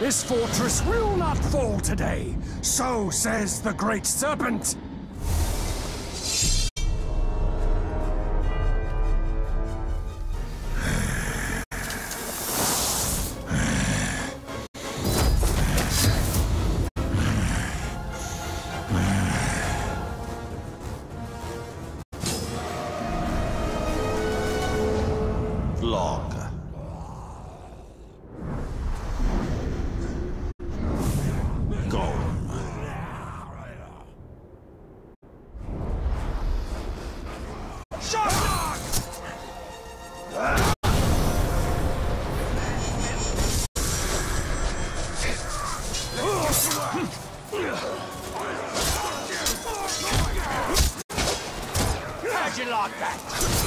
This fortress will not fall today, so says the Great Serpent. Log. Gone. How'd you like that?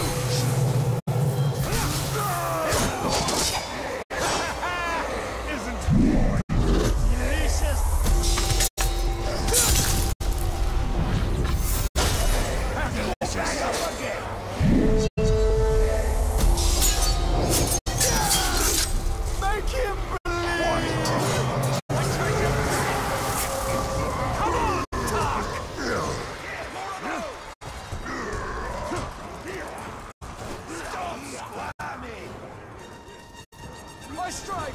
I strike!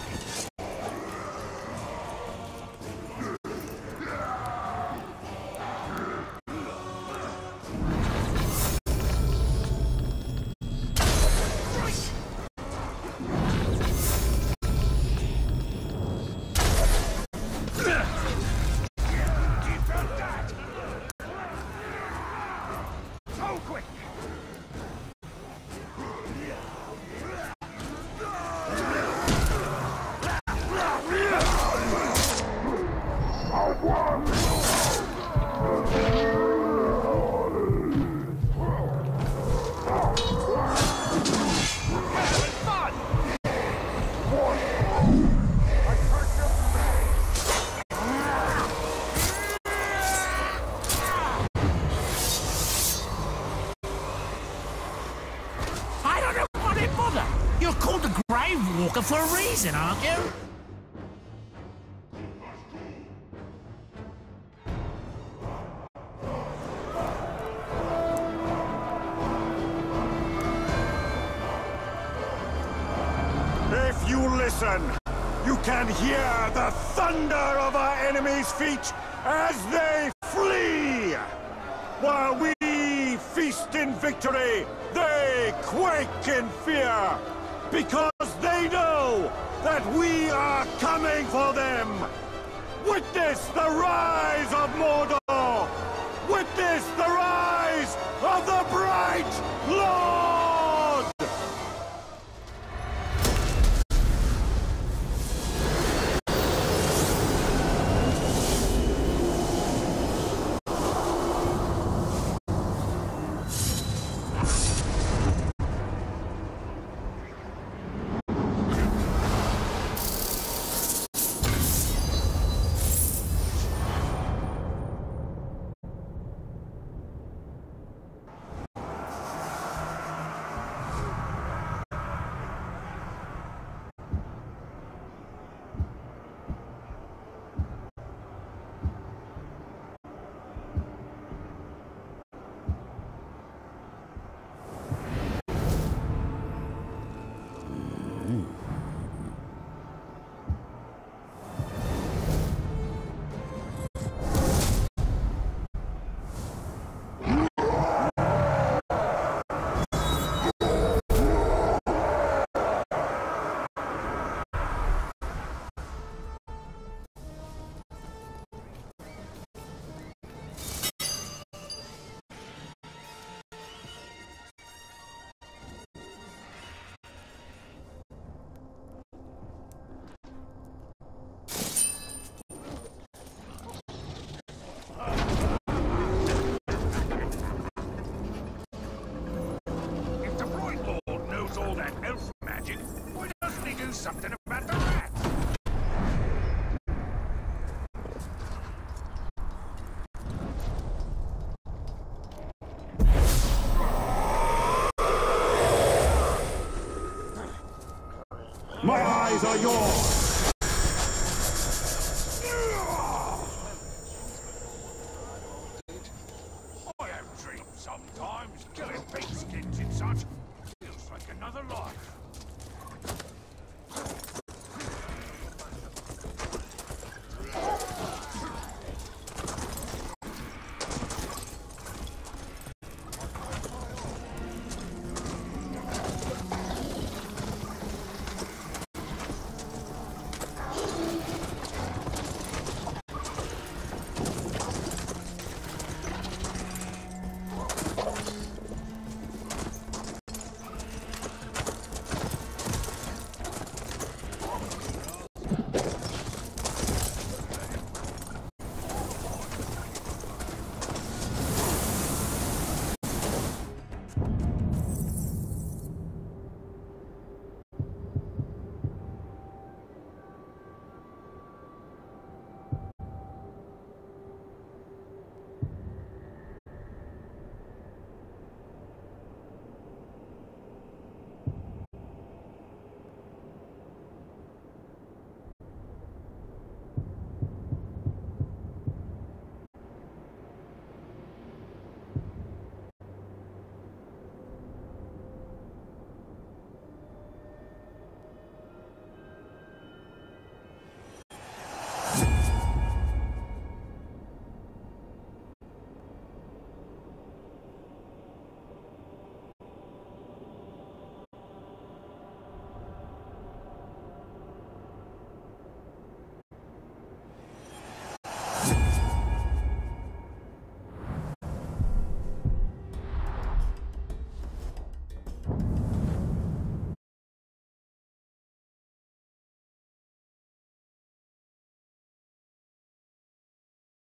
So quick! You're called the Grave Walker for a reason, aren't you? If you listen, you can hear the thunder of our enemies' feet as they flee. While we feast in victory, they quake in fear, because they know that we are coming for them. Witness the rise of Mordor! Witness the rise of the Bright Lord! Something about the rat. My eyes are yours!